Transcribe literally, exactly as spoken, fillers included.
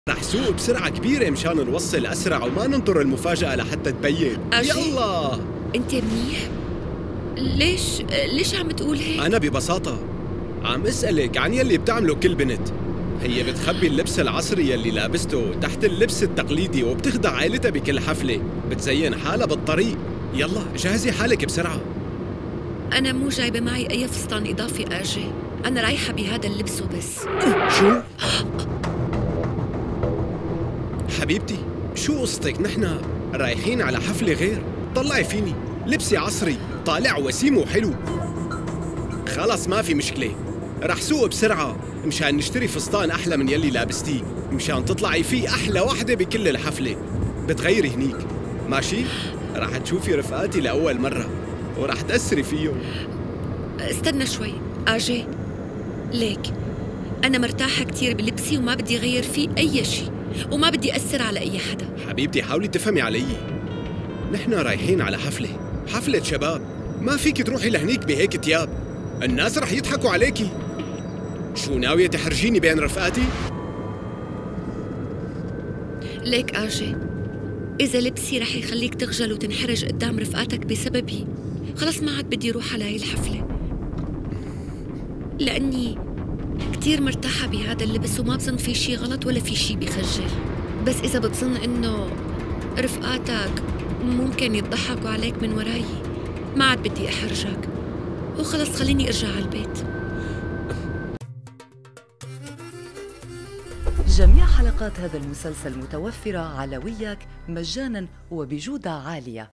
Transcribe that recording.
رح سوق بسرعة كبيرة مشان نوصل أسرع وما ننطر المفاجأة لحتى تبين. يلا. أنت منيح؟ ليش ليش عم تقول هيك؟ أنا ببساطة عم أسألك عن يلي بتعمله كل بنت. هي بتخبي اللبس العصري يلي لابسته تحت اللبس التقليدي وبتخدع عائلتها بكل حفلة، بتزين حالها بالطريق. يلا جهزي حالك بسرعة. أنا مو جايبة معي أي فستان إضافي آجي، أنا رايحة بهذا اللبس وبس. شو؟ حبيبتي شو قصتك؟ نحن رايحين على حفلة غير. طلعي فيني، لبسي عصري طالع وسيم وحلو. خلص ما في مشكلة، رح سوق بسرعة مشان نشتري فستان أحلى من يلي لابستيه، مشان تطلعي فيه أحلى وحدة بكل الحفلة. بتغيري هنيك ماشي؟ رح تشوفي رفقاتي لأول مرة ورح تأثري فيهم. استنى شوي آجي، ليك أنا مرتاحة كتير بلبسي وما بدي غير فيه أي شيء، وما بدي أثر على أي حدا. حبيبتي حاولي تفهمي علي، نحن رايحين على حفلة، حفلة شباب، ما فيك تروحي لهنيك بهيك تياب، الناس رح يضحكوا عليكي. شو ناوية تحرجيني بين رفقاتي؟ ليك آجي، إذا لبسي رح يخليك تخجل وتنحرج قدام رفقاتك بسببي، خلص ما عاد بدي روح على هاي الحفلة، لأني كتير مرتاحة بهذا اللبس وما بظن في شي غلط ولا في شي بخجل. بس إذا بتظن إنه رفقاتك ممكن يضحكوا عليك من وراي، ما عاد بدي أحرجك، وخلص خليني أرجع على البيت. جميع حلقات هذا المسلسل متوفرة على وياك مجاناً وبجودة عالية.